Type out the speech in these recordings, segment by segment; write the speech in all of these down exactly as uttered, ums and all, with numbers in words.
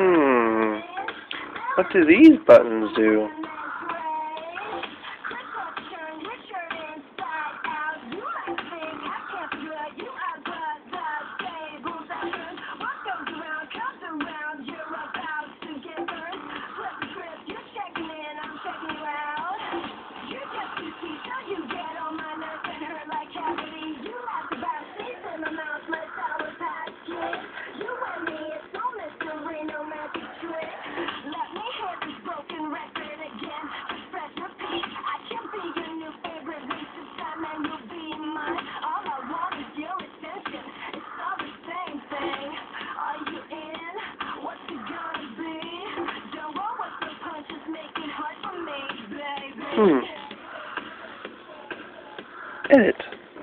Hmm. What do these buttons do? Hmm. Edit.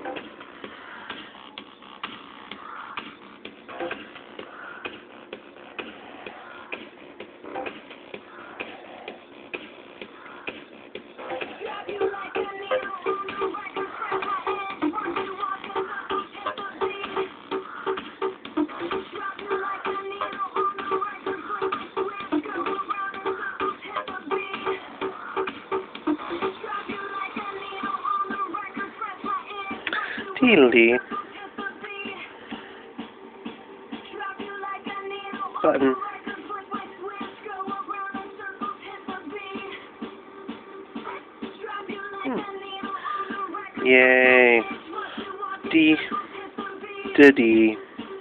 Teedly. Button. Hmm. Yay. D. D. D.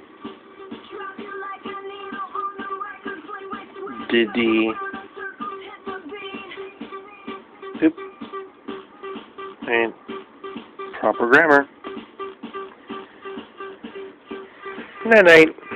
D. D. Oop. And proper grammar. Night night.